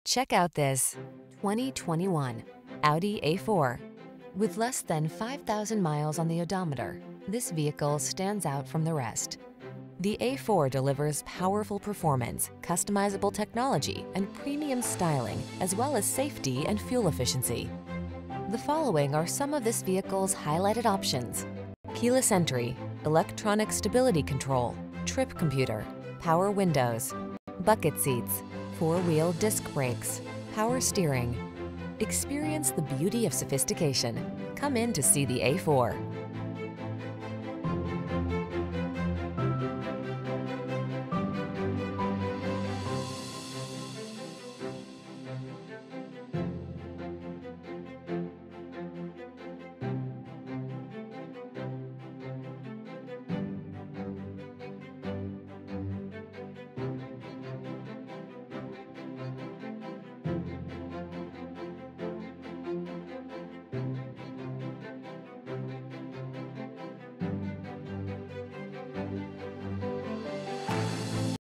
Check out this 2021 Audi A4. With less than 5,000 miles on the odometer, this vehicle stands out from the rest. The A4 delivers powerful performance, customizable technology, and premium styling, as well as safety and fuel efficiency. The following are some of this vehicle's highlighted options: keyless entry, electronic stability control, trip computer, power windows, bucket seats, four-wheel disc brakes, power steering. Experience the beauty of sophistication. Come in to see the A4.